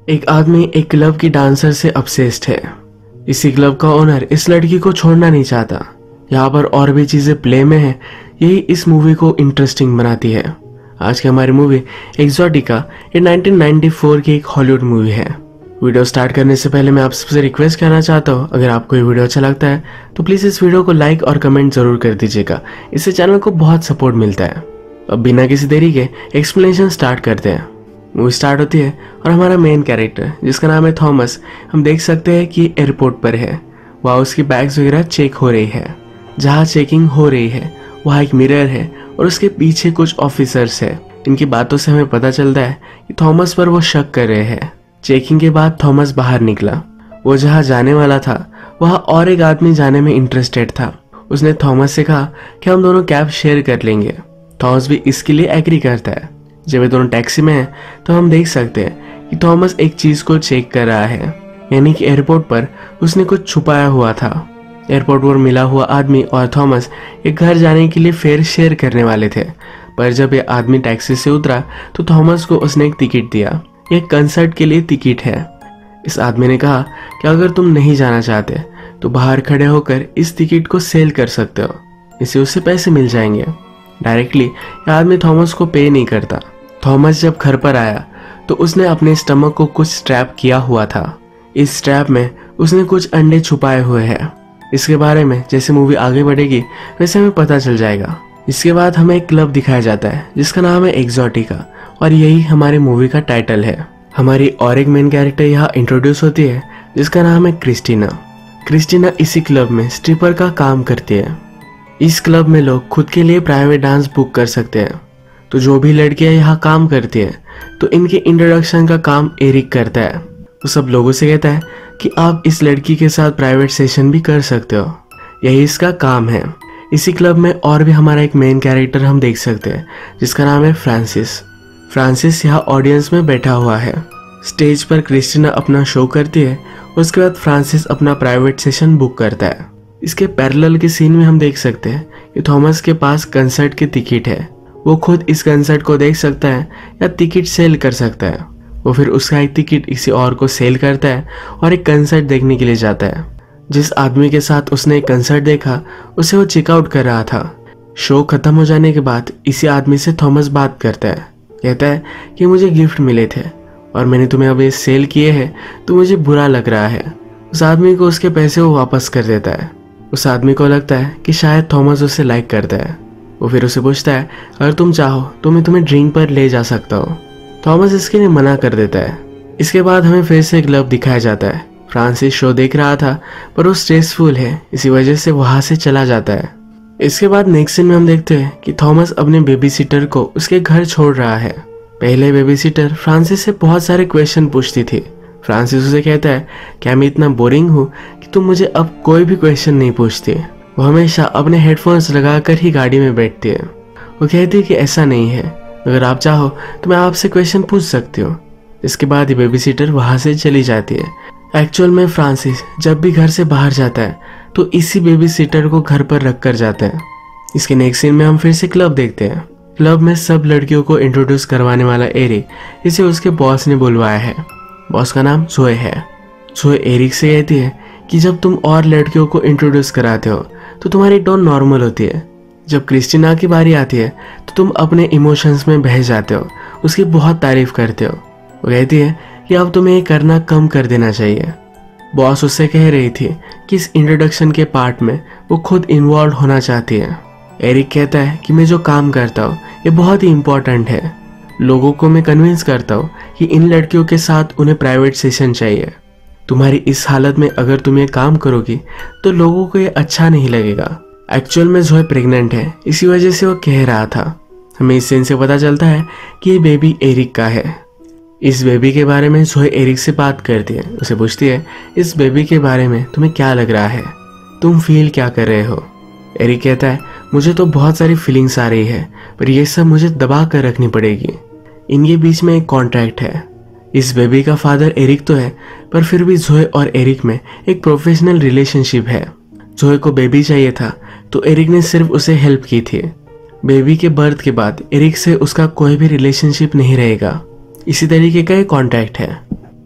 एक आदमी एक क्लब की डांसर से obsessed है। इसी क्लब का ओनर इस लड़की को छोड़ना नहीं चाहता। यहाँ पर और भी चीजें प्ले में है, यही इस मूवी को इंटरेस्टिंग बनाती है। आज की हमारी मूवी एक्सोटिका ये 1994 की एक हॉलीवुड मूवी है। वीडियो स्टार्ट करने से पहले मैं आप सबसे रिक्वेस्ट करना चाहता हूँ, अगर आपको ये वीडियो अच्छा लगता है तो प्लीज इस वीडियो को लाइक और कमेंट जरूर कर दीजिएगा। इससे चैनल को बहुत सपोर्ट मिलता है। अब बिना किसी देरी के एक्सप्लेनेशन स्टार्ट करते हैं। मूवी स्टार्ट होती है और हमारा मेन कैरेक्टर जिसका नाम है थॉमस, हम देख सकते हैं कि एयरपोर्ट पर है। वहाँ उसकी बैग्स वगैरह चेक हो रही है। जहाँ चेकिंग हो रही है वहाँ एक मिरर है और उसके पीछे कुछ ऑफिसर्स है। इनकी बातों से हमें पता चलता है कि थॉमस पर वो शक कर रहे हैं। चेकिंग के बाद थॉमस बाहर निकला। वो जहाँ जाने वाला था वहाँ और एक आदमी जाने में इंटरेस्टेड था। उसने थॉमस से कहा कि हम दोनों कैब शेयर कर लेंगे। थॉमस भी इसके लिए एग्री करता है। जब वे दोनों टैक्सी में हैं तो हम देख सकते हैं कि थॉमस एक चीज को चेक कर रहा है, यानी कि एयरपोर्ट पर उसने कुछ छुपाया हुआ था। एयरपोर्ट पर मिला हुआ आदमी और थॉमस एक घर जाने के लिए फेयर शेयर करने वाले थे, पर जब ये आदमी टैक्सी से उतरा तो थॉमस को उसने एक टिकट दिया। एक कंसर्ट के लिए टिकट है। इस आदमी ने कहा कि अगर तुम नहीं जाना चाहते तो बाहर खड़े होकर इस टिकट को सेल कर सकते हो, इससे उससे पैसे मिल जाएंगे। डायरेक्टली यह आदमी थॉमस को पे नहीं करता। थॉमस जब घर पर आया तो उसने अपने स्टमक को कुछ स्ट्रैप किया हुआ था। इस स्ट्रैप में उसने कुछ अंडे छुपाए हुए हैं। इसके बारे में जैसे मूवी आगे बढ़ेगी वैसे हमें पता चल जाएगा। इसके बाद हमें एक क्लब दिखाया जाता है जिसका नाम है एक्सोटिका और यही हमारी मूवी का टाइटल है। हमारी और एक मेन कैरेक्टर यहाँ इंट्रोड्यूस होती है जिसका नाम है क्रिस्टीना। क्रिस्टीना इसी क्लब में स्ट्रिपर का काम करती है। इस क्लब में लोग खुद के लिए प्राइवेट डांस बुक कर सकते हैं। तो जो भी लड़कियां यहाँ काम करती है तो इनके इंट्रोडक्शन का काम एरिक करता है। वो सब लोगों से कहता है कि आप इस लड़की के साथ प्राइवेट सेशन भी कर सकते हो, यही इसका काम है। इसी क्लब में और भी हमारा एक मेन कैरेक्टर हम देख सकते हैं जिसका नाम है फ्रांसिस। फ्रांसिस यहाँ ऑडियंस में बैठा हुआ है। स्टेज पर क्रिस्टीना अपना शो करती है, उसके बाद फ्रांसिस अपना प्राइवेट सेशन बुक करता है। इसके पैरेलल के सीन में हम देख सकते हैं कि थॉमस के पास कंसर्ट की टिकट है। वो खुद इस कंसर्ट को देख सकता है या टिकट सेल कर सकता है। वो फिर उसका एक टिकट किसी और को सेल करता है और एक कंसर्ट देखने के लिए जाता है। जिस आदमी के साथ उसने एक कंसर्ट देखा उसे वो चेकआउट कर रहा था। शो खत्म हो जाने के बाद इसी आदमी से थॉमस बात करता है। कहता है कि मुझे गिफ्ट मिले थे और मैंने तुम्हें अब ये सेल किए हैं तो मुझे बुरा लग रहा है। उस आदमी को उसके पैसे वो वापस कर देता है। उस आदमी को लगता है कि शायद थॉमस उसे लाइक करता है। वो फिर उसे पूछता है अगर तुम चाहो तो मैं तुम्हें ड्रिंक पर ले जा सकता हूँ। थॉमस इसके लिए मना कर देता है। इसके बाद हमें फिर से क्लब दिखाया जाता है। फ्रांसिस शो देख रहा था पर वो स्ट्रेसफुल है, इसी वजह से वहां से चला जाता है। इसके बाद नेक्स्ट सीन में हम देखते हैं कि थॉमस अपने बेबी सिटर को उसके घर छोड़ रहा है। पहले बेबी सिटर फ्रांसिस से बहुत सारे क्वेश्चन पूछती थी। फ्रांसिस उसे कहता है क्या मैं इतना बोरिंग हूँ कि तुम मुझे अब कोई भी क्वेश्चन नहीं पूछती। वो हमेशा अपने हेडफोन्स लगाकर ही गाड़ी में बैठती है। वो कहती है कि ऐसा नहीं है, अगर आप चाहो तो मैं आपसे क्वेश्चन पूछ सकती हूँ। इसके बाद ही बेबी सिटर वहां से चली जाती है। एक्चुअल में फ्रांसिस जब भी घर से बाहर जाता है तो इसी बेबी सिटर को घर पर रख कर जाता है। इसके नेक्स्ट सीन में हम फिर से क्लब देखते हैं। क्लब में सब लड़कियों को इंट्रोड्यूस करवाने वाला एरिक इसे उसके बॉस ने बुलवाया है। बॉस का नाम जोए है। जोए एरिक से कहती है कि जब तुम और लड़कियों को इंट्रोड्यूस कराते हो तो तुम्हारी टोन नॉर्मल होती है। जब क्रिस्टीना की बारी आती है तो तुम अपने इमोशंस में बह जाते हो, उसकी बहुत तारीफ करते हो। वो कहती है कि अब तुम्हें ये करना कम कर देना चाहिए। बॉस उससे कह रही थी कि इस इंट्रोडक्शन के पार्ट में वो खुद इन्वॉल्व होना चाहती है। एरिक कहता है कि मैं जो काम करता हूँ ये बहुत ही इम्पोर्टेंट है। लोगों को मैं कन्विंस करता हूँ कि इन लड़कियों के साथ उन्हें प्राइवेट सेशन चाहिए। तुम्हारी इस हालत में अगर तुम ये काम करोगी तो लोगों को ये अच्छा नहीं लगेगा। एक्चुअल में जोए प्रेग्नेंट है, इसी वजह से वो कह रहा था। हमें इस सीन से पता चलता है कि ये बेबी एरिक का है। इस बेबी के बारे में जोए एरिक से बात करती है। उसे पूछती है इस बेबी के बारे में तुम्हें क्या लग रहा है, तुम फील क्या कर रहे हो। एरिक कहता है मुझे तो बहुत सारी फीलिंग्स आ रही है पर ये सब मुझे दबा कर रखनी पड़ेगी। इनके बीच में एक कॉन्ट्रैक्ट है। इस बेबी का फादर एरिक तो है पर फिर भी जोए और एरिक में एक प्रोफेशनल रिलेशनशिप है। जोए को बेबी चाहिए था तो एरिक ने सिर्फ उसे हेल्प की थी। बेबी के बर्थ के बाद एरिक से उसका कोई भी रिलेशनशिप नहीं रहेगा। इसी तरीके का एक कॉन्ट्रैक्ट है।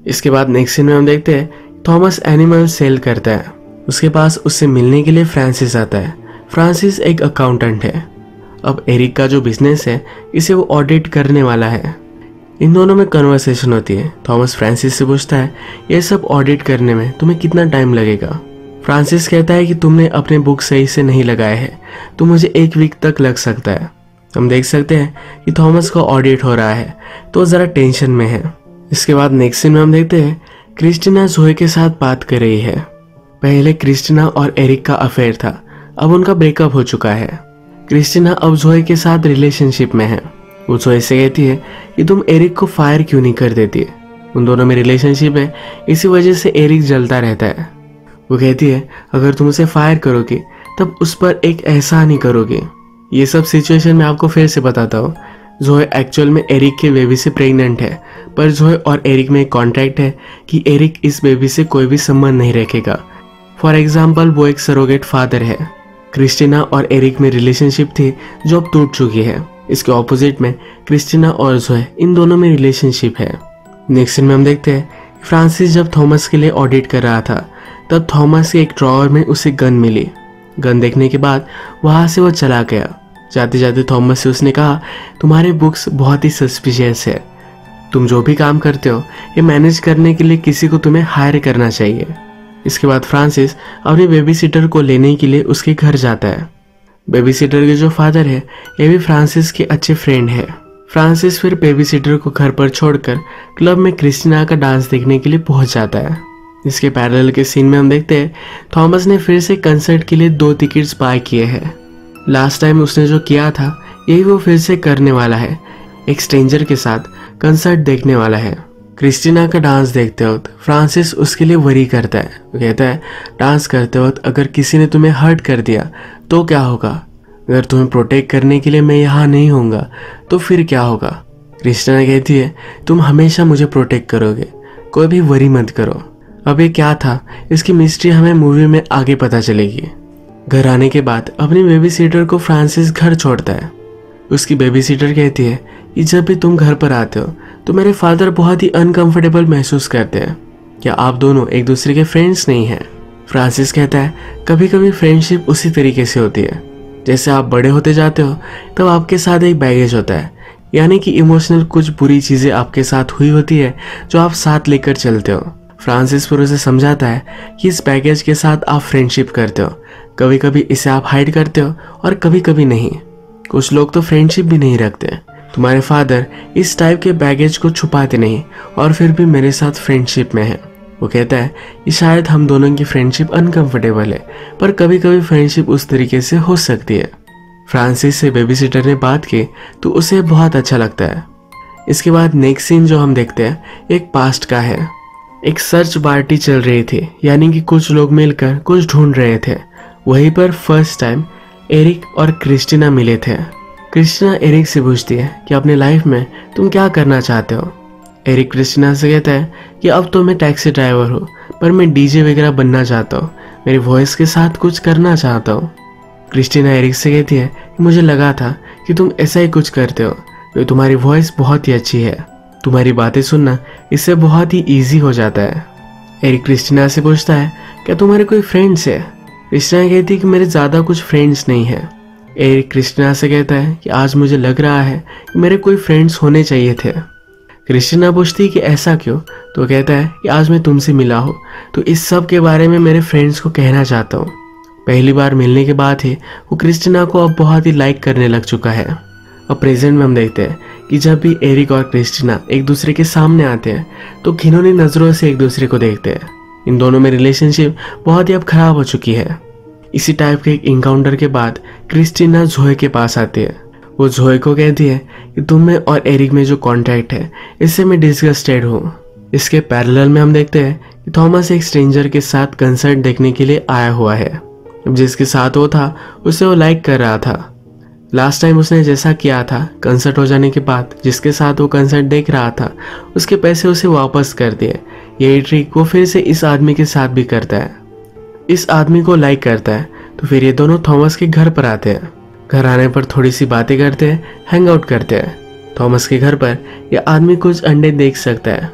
इसके बाद नेक्स्ट सीन में हम देखते हैं थॉमस एनिमल सेल करता है। उसके पास उससे मिलने के लिए फ्रांसिस आता है। फ्रांसिस एक अकाउंटेंट है। अब एरिक का जो बिजनेस है इसे वो ऑडिट करने वाला है। इन दोनों में कन्वर्सेशन होती है। थॉमस फ्रांसिस से पूछता है ये सब ऑडिट करने में तुम्हें कितना टाइम लगेगा। फ्रांसिस कहता है कि तुमने अपने बुक सही से नहीं लगाए हैं तो मुझे 1 वीक तक लग सकता है। हम देख सकते हैं कि थॉमस का ऑडिट हो रहा है तो ज़रा टेंशन में है। इसके बाद नेक्स्ट सीन में हम देखते हैं क्रिस्टीना ज़ोए के साथ बात कर रही है। पहले क्रिस्टीना और एरिक का अफेयर था, अब उनका ब्रेकअप हो चुका है। क्रिस्टीना अब ज़ोए के साथ रिलेशनशिप में है। वो ज़ोए से कहती है कि तुम एरिक को फायर क्यों नहीं कर देती। उन दोनों में रिलेशनशिप है, इसी वजह से एरिक जलता रहता है। वो कहती है अगर तुम उसे फायर करोगे तब उस पर एक एहसान ही करोगे। ये सब सिचुएशन मैं आपको फिर से बताता हूँ। ज़ोए एक्चुअल में एरिक के बेबी से प्रेग्नेंट है, पर ज़ोए और एरिक में एक कॉन्ट्रैक्ट है कि एरिक इस बेबी से कोई भी संबंध नहीं रखेगा। फॉर एग्जाम्पल वो एक सरोगेट फादर है। क्रिस्टीना और एरिक में रिलेशनशिप थी जो अब टूट चुकी है। इसके ऑपोजिट में क्रिस्टीना और ज़ोए इन दोनों में रिलेशनशिप है। नेक्स्ट सीन में हम देखते हैं फ्रांसिस जब थॉमस के लिए ऑडिट कर रहा था तब थॉमस के एक ड्रॉअर में उसे गन मिली। गन देखने के बाद वहाँ से वो चला गया। जाते जाते थॉमस से उसने कहा तुम्हारे बुक्स बहुत ही सस्पिशियस है। तुम जो भी काम करते हो ये मैनेज करने के लिए किसी को तुम्हें हायर करना चाहिए। इसके बाद फ्रांसिस अपने बेबी सिटर को लेने के लिए उसके घर जाता है। बेबी सिटर के जो फादर है ये भी फ्रांसिस के अच्छे फ्रेंड है। फ्रांसिस फिर बेबी सिटर को घर पर छोड़कर क्लब में क्रिस्टीना का डांस देखने के लिए पहुंच जाता है। इसके पैरेलल के सीन में हम देखते हैं थॉमस ने फिर से कंसर्ट के लिए 2 टिकट्स बाय किए हैं। लास्ट टाइम उसने जो किया था यही वो फिर से करने वाला है। एक स्ट्रेंजर के साथ कंसर्ट देखने वाला है। क्रिस्टीना का डांस देखते वक्त फ्रांसिस उसके लिए वरी करता है। वो कहता है डांस करते वक्त अगर किसी ने तुम्हें हर्ट कर दिया तो क्या होगा। अगर तुम्हें प्रोटेक्ट करने के लिए मैं यहाँ नहीं होऊंगा तो फिर क्या होगा। क्रिस्टीना कहती है तुम हमेशा मुझे प्रोटेक्ट करोगे, कोई भी वरी मत करो। अब ये क्या था इसकी मिस्ट्री हमें मूवी में आगे पता चलेगी। घर आने के बाद अपनी बेबी सीटर को फ्रांसिस घर छोड़ता है। उसकी बेबी सीटर कहती है कि जब भी तुम घर पर आते हो तो मेरे फादर बहुत ही अनकंफर्टेबल महसूस करते हैं। क्या आप दोनों एक दूसरे के फ्रेंड्स नहीं हैं? फ्रांसिस कहता है कभी कभी फ्रेंडशिप उसी तरीके से होती है, जैसे आप बड़े होते जाते हो तब आपके साथ एक बैगेज होता है, यानी कि इमोशनल कुछ बुरी चीज़ें आपके साथ हुई होती है जो आप साथ लेकर चलते हो। फ्रांसिस फिर उसे समझाता है कि इस बैगेज के साथ आप फ्रेंडशिप करते हो, कभी कभी इसे आप हाइड करते हो और कभी कभी नहीं। कुछ लोग तो फ्रेंडशिप भी नहीं रखते। तुम्हारे फादर इस टाइप के बैगेज को छुपाते नहीं और फिर भी मेरे साथ फ्रेंडशिप में है। वो कहता है कि शायद हम दोनों की फ्रेंडशिप अनकंफर्टेबल है, पर कभी कभी फ्रेंडशिप उस तरीके से हो सकती है। फ्रांसिस से बेबी सिटर ने बात की तो उसे बहुत अच्छा लगता है। इसके बाद नेक्स्ट सीन जो हम देखते हैं एक पास्ट का है। एक सर्च पार्टी चल रही थी, यानी कि कुछ लोग मिलकर कुछ ढूंढ रहे थे। वहीं पर फर्स्ट टाइम एरिक और क्रिस्टीना मिले थे। क्रिस्टीना एरिक से पूछती है कि अपने लाइफ में तुम क्या करना चाहते हो। एरिक क्रिस्टीना से कहता है कि अब तो मैं टैक्सी ड्राइवर हूँ, पर मैं डीजे वगैरह बनना चाहता हूँ, मेरी वॉइस के साथ कुछ करना चाहता हूँ। क्रिस्टीना एरिक से कहती है कि मुझे लगा था कि तुम ऐसा ही कुछ करते हो, तो तुम्हारी वॉइस बहुत ही अच्छी है, तुम्हारी बातें सुनना इससे बहुत ही ईजी हो जाता है। एरिक क्रिस्टीना से पूछता है क्या तुम्हारे कोई फ्रेंड्स है। क्रिस्टीना कहती है कि मेरे ज़्यादा कुछ फ्रेंड्स नहीं है। एरिक क्रिस्टीना से कहता है कि आज मुझे लग रहा है कि मेरे कोई फ्रेंड्स होने चाहिए थे। क्रिस्टीना पूछती है कि ऐसा क्यों, तो कहता है कि आज मैं तुमसे मिला हूँ तो इस सब के बारे में मेरे फ्रेंड्स को कहना चाहता हूँ। पहली बार मिलने के बाद ही वो क्रिस्टीना को अब बहुत ही लाइक करने लग चुका है। अब प्रेजेंट में हम देखते हैं कि जब भी एरिक और क्रिस्टीना एक दूसरे के सामने आते हैं तो घिनौनी नज़रों से एक दूसरे को देखते हैं। इन दोनों में रिलेशनशिप बहुत ही अब खराब हो चुकी है। इसी टाइप के एक इनकाउंटर के बाद क्रिस्टीना ज़ोए के पास आती है। वो ज़ोए को कहती है कि तुम में और एरिक में जो कॉन्ट्रैक्ट है इससे मैं डिस्गस्टेड हूँ। इसके पैरेलल में हम देखते हैं कि थॉमस एक स्ट्रेंजर के साथ कंसर्ट देखने के लिए आया हुआ है। जिसके साथ वो था उसे वो लाइक कर रहा था। लास्ट टाइम उसने जैसा किया था, कंसर्ट हो जाने के बाद जिसके साथ वो कंसर्ट देख रहा था उसके पैसे उसे वापस कर दिए। यही ट्रिक वो फिर से इस आदमी के साथ भी करता है। इस आदमी को लाइक करता है तो फिर ये दोनों थॉमस के घर पर आते हैं। घर आने पर थोड़ी सी बातें करते हैं, हैंग आउट करते हैं। थॉमस के घर पर यह आदमी कुछ अंडे देख सकता है।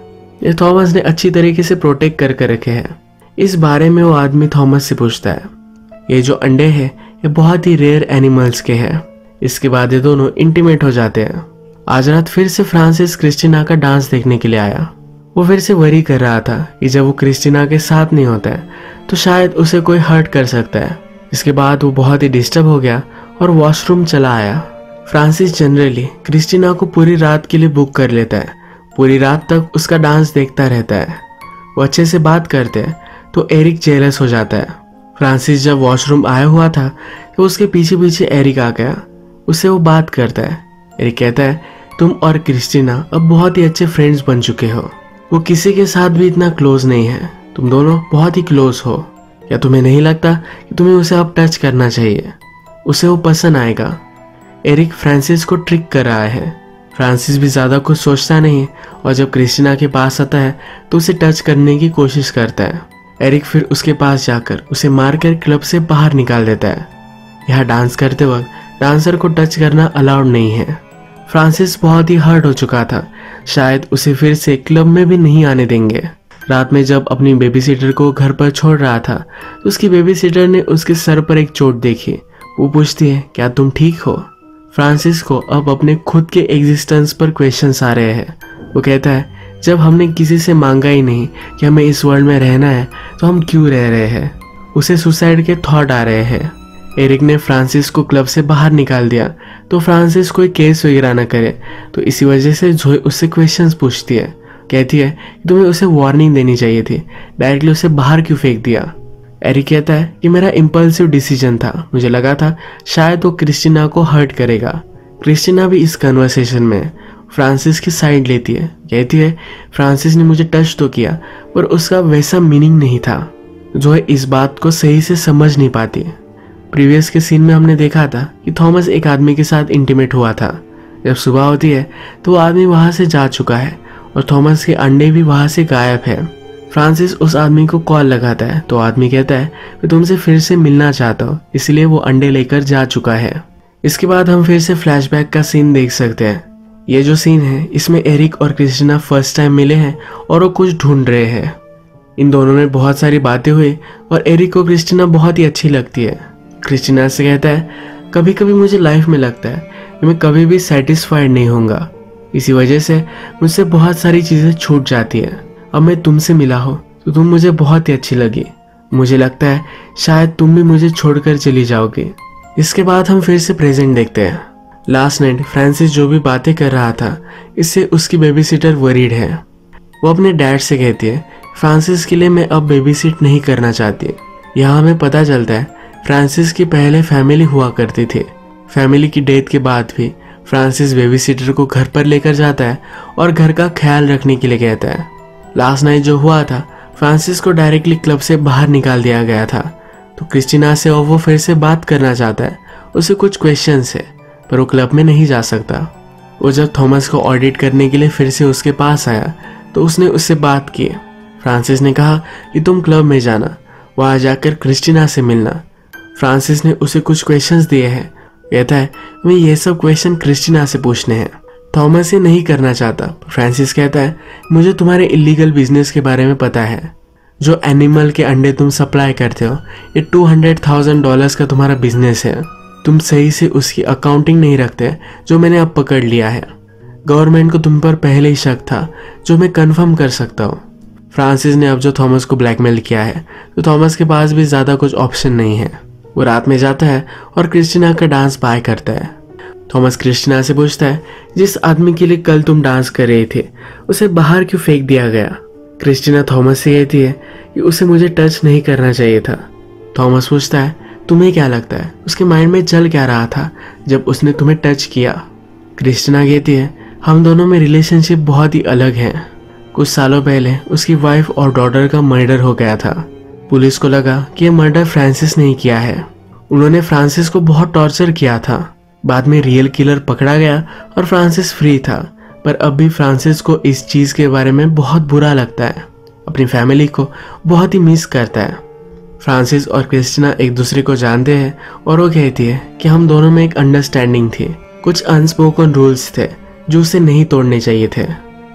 ये थॉमस ने अच्छी तरीके से प्रोटेक्ट करके रखे हैं। इस बारे में वो आदमी थॉमस से पूछता है। ये जो अंडे हैं ये बहुत ही रेयर एनिमल्स के हैं। इसके बाद ये दोनों इंटीमेट हो जाते हैं। आज रात फिर से फ्रांसिस क्रिस्टीना का डांस देखने के लिए आया। वो फिर से वरी कर रहा था कि जब वो क्रिस्टीना के साथ नहीं होता है तो शायद उसे कोई हर्ट कर सकता है। इसके बाद वो बहुत ही डिस्टर्ब हो गया और वॉशरूम चला आया। फ्रांसिस जनरली क्रिस्टीना को पूरी रात के लिए बुक कर लेता है। पूरी रात तक उसका डांस देखता रहता है। वो अच्छे से बात करते हैं तो एरिक जेलस हो जाता है। फ्रांसिस जब वॉशरूम आया हुआ था तो उसके पीछे पीछे एरिक आ गया। उससे वो बात करता है। एरिक कहता है, तुम और क्रिस्टीना अब बहुत ही अच्छे फ्रेंड्स बन चुके हो। वो किसी के साथ भी इतना क्लोज नहीं है। तुम दोनों बहुत ही क्लोज हो। क्या तुम्हें नहीं लगता कि तुम्हें उसे अब टच करना चाहिए? उसे वो पसंद आएगा। एरिक फ्रांसिस को ट्रिक कर रहा है। फ्रांसिस भी ज़्यादा कुछ सोचता नहीं और जब क्रिस्टीना के पास आता है तो उसे टच करने की कोशिश करता है। एरिक फिर उसके पास जाकर उसे मारकर क्लब से बाहर निकाल देता है। यहाँ डांस करते वक्त डांसर को टच करना अलाउड नहीं है। फ्रांसिस बहुत ही हर्ट हो चुका था। शायद उसे फिर से क्लब में भी नहीं आने देंगे। रात में जब अपनी बेबीसिटर को घर पर छोड़ रहा था तो उसकी बेबीसिटर ने उसके सर पर एक चोट देखी। वो पूछती है, क्या तुम ठीक हो? फ्रांसिस को अब अपने खुद के एग्जिस्टेंस पर क्वेश्चंस आ रहे हैं। वो कहता है, जब हमने किसी से मांगा ही नहीं कि हमें इस वर्ल्ड में रहना है तो हम क्यों रह रहे हैं? उसे सुसाइड के थॉट आ रहे हैं। एरिक ने फ्रांसिस को क्लब से बाहर निकाल दिया तो फ्रांसिस कोई केस वगैरह ना करे, तो इसी वजह से जोए उससे क्वेश्चंस पूछती है। कहती है कि तुम्हें उसे वार्निंग देनी चाहिए थी, डायरेक्टली उसे बाहर क्यों फेंक दिया? एरिक कहता है कि मेरा इम्पल्सिव डिसीजन था। मुझे लगा था शायद वो क्रिस्टीना को हर्ट करेगा। क्रिस्टीना भी इस कन्वर्सेशन में फ्रांसिस की साइड लेती है। कहती है, फ्रांसिस ने मुझे टच तो किया पर उसका वैसा मीनिंग नहीं था। जो इस बात को सही से समझ नहीं पाती। प्रीवियस के सीन में हमने देखा था कि थॉमस एक आदमी के साथ इंटीमेट हुआ था। जब सुबह होती है तो वो आदमी वहां से जा चुका है और थॉमस के अंडे भी वहां से गायब है। फ्रांसिस उस आदमी को कॉल लगाता है तो आदमी कहता है, मैं तुमसे फिर से मिलना चाहता हूँ, इसलिए वो अंडे लेकर जा चुका है। इसके बाद हम फिर से फ्लैशबैक का सीन देख सकते हैं। ये जो सीन है इसमें एरिक और क्रिस्टीना फर्स्ट टाइम मिले हैं और वो कुछ ढूंढ रहे हैं। इन दोनों में बहुत सारी बातें हुई और एरिक को क्रिस्टीना बहुत ही अच्छी लगती है। क्रिस्टीना से कहता है, कभी कभी मुझे लाइफ में लगता है कि मैं कभी भी सेटिस्फाइड नहीं होऊंगा। इसी वजह से मुझसे बहुत सारी चीज़ें छूट जाती है। अब मैं तुमसे मिला हो तो तुम मुझे बहुत ही अच्छी लगी। मुझे लगता है शायद तुम भी मुझे छोड़कर चली जाओगे। इसके बाद हम फिर से प्रेजेंट देखते हैं। लास्ट नाइट फ्रांसिस जो भी बातें कर रहा था इससे उसकी बेबीसिटर वरीड है। वो अपने डैड से कहती है, फ्रांसिस के लिए मैं अब बेबीसिट नहीं करना चाहती। यहाँ हमें पता चलता है फ्रांसिस की पहले फैमिली हुआ करती थी। फैमिली की डेथ के बाद भी फ्रांसिस बेबीसिटर को घर पर लेकर जाता है और घर का ख्याल रखने के लिए कहता है। लास्ट नाइट जो हुआ था फ्रांसिस को डायरेक्टली क्लब से बाहर निकाल दिया गया था। तो क्रिस्टीना से और वो फिर से बात करना चाहता है। उसे कुछ क्वेश्चंस है पर वो क्लब में नहीं जा सकता। वो जब थॉमस को ऑडिट करने के लिए फिर से उसके पास आया तो उसने उससे बात की। फ्रांसिस ने कहा कि तुम क्लब में जाना, वहाँ जाकर क्रिस्टीना से मिलना। फ्रांसिस ने उसे कुछ क्वेश्चंस दिए हैं। कहता है, मैं ये सब क्वेश्चन क्रिस्टीना से पूछने हैं। थॉमस ये नहीं करना चाहता। फ्रांसिस कहता है, मुझे तुम्हारे इलीगल बिजनेस के बारे में पता है। जो एनिमल के अंडे तुम सप्लाई करते हो ये $200,000 का तुम्हारा बिजनेस है। तुम सही से उसकी अकाउंटिंग नहीं रखते, जो मैंने अब पकड़ लिया है। गवर्नमेंट को तुम पर पहले ही शक था, जो मैं कंफर्म कर सकता हूँ। फ्रांसिस ने अब जो थॉमस को ब्लैकमेल किया है तो थॉमस के पास भी ज़्यादा कुछ ऑप्शन नहीं है। वो रात में जाता है और क्रिस्टीना का डांस बाय करता है। थॉमस क्रिस्टीना से पूछता है, जिस आदमी के लिए कल तुम डांस कर रहे थे उसे बाहर क्यों फेंक दिया गया? क्रिस्टीना थॉमस से कहती है कि उसे मुझे टच नहीं करना चाहिए था। थॉमस पूछता है, तुम्हें क्या लगता है उसके माइंड में चल क्या रहा था जब उसने तुम्हें टच किया? क्रिस्टीना कहती है, हम दोनों में रिलेशनशिप बहुत ही अलग है। कुछ सालों पहले उसकी वाइफ और डॉटर का मर्डर हो गया था। पुलिस को लगा कि यह मर्डर फ्रांसिस ने ही किया है। उन्होंने फ्रांसिस को बहुत टॉर्चर किया था। बाद में रियल किलर पकड़ा गया और फ्रांसिस फ्री था। पर अब भी फ्रांसिस को इस चीज़ के बारे में बहुत बुरा लगता है। अपनी फैमिली को बहुत ही मिस करता है। फ्रांसिस और क्रिस्टीना एक दूसरे को जानते हैं और वो कहती है कि हम दोनों में एक अंडरस्टैंडिंग थी। कुछ अनस्पोकन रूल्स थे जो उसे नहीं तोड़ने चाहिए थे।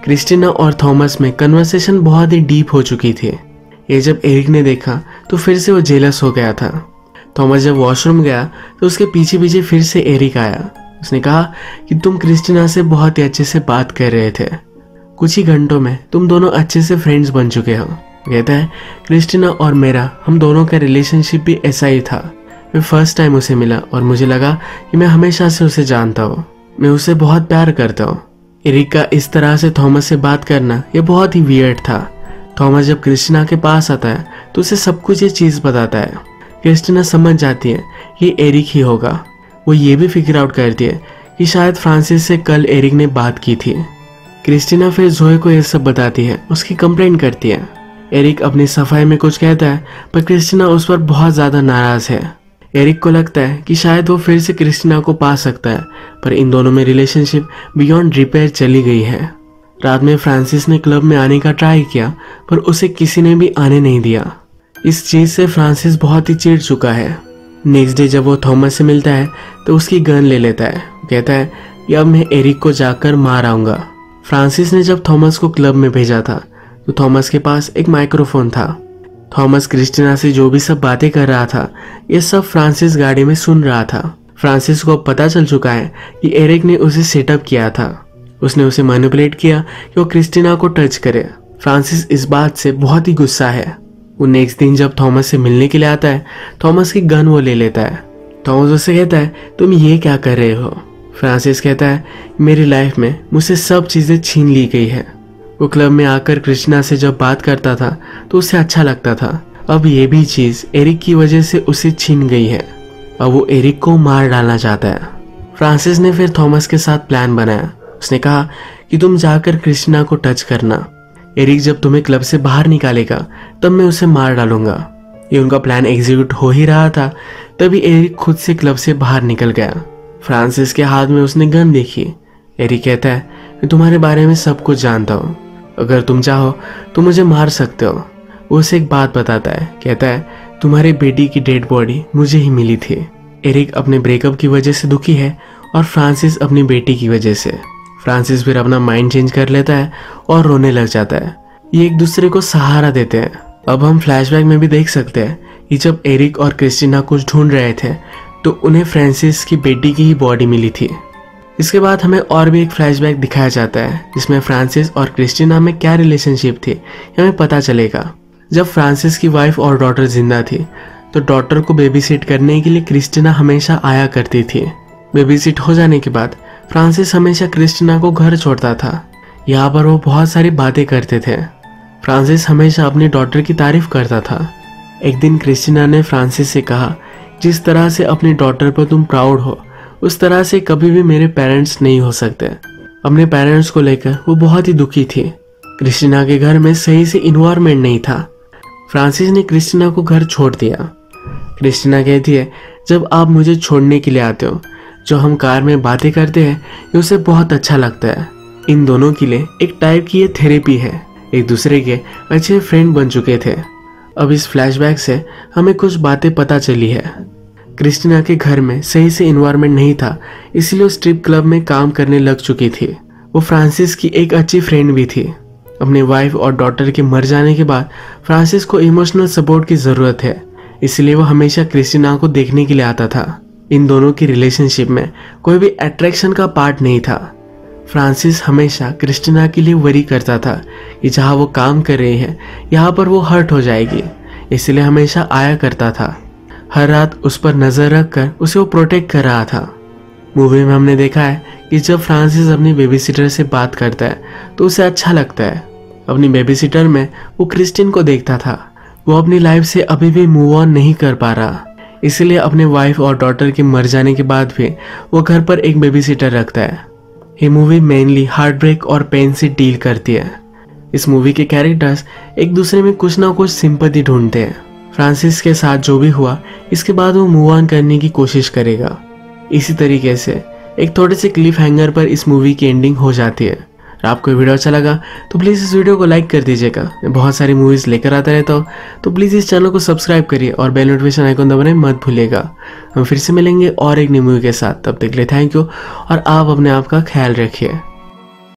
क्रिस्टीना और थॉमस में कन्वर्सेशन बहुत ही डीप हो चुकी थी। ये जब एरिक ने देखा तो फिर से वो जेलस हो गया था। थॉमस जब वॉशरूम गया तो उसके पीछे पीछे फिर से एरिक आया। उसने कहा कि तुम क्रिस्टीना से बहुत ही अच्छे से बात कर रहे थे, कुछ ही घंटों में तुम दोनों अच्छे से फ्रेंड्स बन चुके हो। कहता है क्रिस्टीना और मेरा हम दोनों का रिलेशनशिप भी ऐसा ही था। मैं फर्स्ट टाइम उसे मिला और मुझे लगा कि मैं हमेशा से उसे जानता हूँ, मैं उसे बहुत प्यार करता हूँ। एरिक का इस तरह से थॉमस से बात करना ये बहुत ही वियर्ड था। थॉमस जब क्रिस्टीना के पास आता है तो उसे सब कुछ ये चीज़ बताता है। क्रिस्टीना समझ जाती है ये एरिक ही होगा। वो ये भी फिगर आउट करती है कि शायद फ्रांसिस से कल एरिक ने बात की थी। क्रिस्टीना फिर जोए को ये सब बताती है, उसकी कंप्लेंट करती है। एरिक अपनी सफाई में कुछ कहता है पर क्रिस्टीना उस पर बहुत ज़्यादा नाराज है। एरिक को लगता है कि शायद वो फिर से क्रिस्टीना को पा सकता है, पर इन दोनों में रिलेशनशिप बियॉन्ड रिपेयर चली गई है। रात में फ्रांसिस ने क्लब में आने का ट्राई किया पर उसे किसी ने भी आने नहीं दिया। इस चीज़ से फ्रांसिस बहुत ही चिढ़ चुका है। नेक्स्ट डे जब वो थॉमस से मिलता है तो उसकी गन ले लेता है। कहता है कि अब मैं एरिक को जाकर मार आऊँगा। फ्रांसिस ने जब थॉमस को क्लब में भेजा था तो थॉमस के पास एक माइक्रोफोन था। थॉमस क्रिस्टीना से जो भी सब बातें कर रहा था ये सब फ्रांसिस गाड़ी में सुन रहा था। फ्रांसिस को अब पता चल चुका है कि एरिक ने उसे सेटअप किया था। उसने उसे मैनिपुलेट किया कि वो क्रिस्टीना को टच करे। फ्रांसिस इस बात से बहुत ही गुस्सा है। वो नेक्स्ट दिन जब थॉमस से मिलने के लिए आता है, थॉमस की गन वो ले लेता है। थॉमस उससे कहता है तुम ये क्या कर रहे हो। फ्रांसिस कहता है मेरी लाइफ में मुझसे सब चीज़ें छीन ली गई है। वो क्लब में आकर क्रिस्टीना से जब बात करता था तो उसे अच्छा लगता था। अब ये भी चीज़ एरिक की वजह से उसे छीन गई है। अब वो एरिक को मार डालना चाहता है। फ्रांसिस ने फिर थॉमस के साथ प्लान बनाया। उसने कहा कि तुम जाकर क्रिस्टीना को टच करना। एरिक जब तुम्हें क्लब से बाहर निकालेगा तब मैं उसे मार डालूंगा। ये उनका प्लान एग्जीक्यूट हो ही रहा था तभी एरिक खुद से क्लब से बाहर निकल गया। फ्रांसिस के हाथ में उसने गन देखी। एरिक कहता है मैं तुम्हारे बारे में सब कुछ जानता हूँ, अगर तुम चाहो तो मुझे मार सकते हो। वो उसे एक बात बताता है। कहता है तुम्हारी बेटी की डेड बॉडी मुझे ही मिली थी। एरिक अपने ब्रेकअप की वजह से दुखी है और फ्रांसिस अपनी बेटी की वजह से। फ्रांसिस फिर अपना माइंड चेंज कर लेता है और रोने लग जाता है। ये एक दूसरे को सहारा देते हैं। अब हम फ्लैशबैक में भी देख सकते हैं कि जब एरिक और क्रिस्टीना कुछ ढूंढ रहे थे तो उन्हें फ्रांसिस की बेटी की ही बॉडी मिली थी। इसके बाद हमें और भी एक फ्लैशबैक दिखाया जाता है जिसमें फ्रांसिस और क्रिस्टीना में क्या रिलेशनशिप थी हमें पता चलेगा। जब फ्रांसिस की वाइफ और डॉटर जिंदा थी तो डॉटर को बेबी सिट करने के लिए क्रिस्टीना हमेशा आया करती थी। बेबी सिट हो जाने के बाद फ्रांसिस हमेशा क्रिस्टीना को घर छोड़ता था। यहाँ पर वो बहुत सारी बातें करते थे। फ्रांसिस हमेशा अपनी डॉटर की तारीफ करता था। एक दिन क्रिस्टीना ने फ्रांसिस से कहा जिस तरह से अपनी डॉटर पर तुम प्राउड हो उस तरह से कभी भी मेरे पेरेंट्स नहीं हो सकते। अपने पेरेंट्स को लेकर वो बहुत ही दुखी थी। क्रिस्टीना के घर में सही से इन्वायरमेंट नहीं था। फ्रांसिस ने क्रिस्टीना को घर छोड़ दिया। क्रिस्टीना कहती है जब आप मुझे छोड़ने के लिए आते हो जो हम कार में बातें करते हैं ये उसे बहुत अच्छा लगता है। इन दोनों के लिए एक टाइप की ये थेरेपी है। एक दूसरे के अच्छे फ्रेंड बन चुके थे। अब इस फ्लैशबैक से हमें कुछ बातें पता चली है। क्रिस्टीना के घर में सही से इन्वायरमेंट नहीं था इसलिए वो स्ट्रिप क्लब में काम करने लग चुकी थी। वो फ्रांसिस की एक अच्छी फ्रेंड भी थी। अपनी वाइफ और डॉटर के मर जाने के बाद फ्रांसिस को इमोशनल सपोर्ट की ज़रूरत है इसलिए वो हमेशा क्रिस्टीना को देखने के लिए आता था। इन दोनों की रिलेशनशिप में कोई भी अट्रैक्शन का पार्ट नहीं था। फ्रांसिस हमेशा क्रिस्टीना के लिए वरी करता था कि जहाँ वो काम कर रही है यहाँ पर वो हर्ट हो जाएगी, इसलिए हमेशा आया करता था। हर रात उस पर नज़र रख कर उसे वो प्रोटेक्ट कर रहा था। मूवी में हमने देखा है कि जब फ्रांसिस अपनी बेबी सिटर से बात करता है तो उसे अच्छा लगता है। अपनी बेबी सिटर में वो क्रिस्टीन को देखता था। वो अपनी लाइफ से अभी भी मूव ऑन नहीं कर पा रहा, इसलिए अपने वाइफ और डॉटर के मर जाने के बाद भी वो घर पर एक बेबी सिटर रखता है। ये मूवी मेनली हार्ट ब्रेक और पेन से डील करती है। इस मूवी के कैरेक्टर्स एक दूसरे में कुछ ना कुछ सिंपैथी ढूंढते हैं। फ्रांसिस के साथ जो भी हुआ इसके बाद वो मूव ऑन करने की कोशिश करेगा। इसी तरीके से एक थोड़े से क्लिफ हैंगर पर इस मूवी की एंडिंग हो जाती है। आपको वीडियो अच्छा लगा तो प्लीज़ इस वीडियो को लाइक कर दीजिएगा। मैं बहुत सारी मूवीज़ लेकर आता रहता हूँ तो प्लीज़ इस चैनल को सब्सक्राइब करिए और बेल नोटिफिकेशन आइकन दबाना मत भूलिएगा। हम फिर से मिलेंगे और एक नई मूवी के साथ। तब तक के लिए थैंक यू और आप अपने आप का ख्याल रखिए।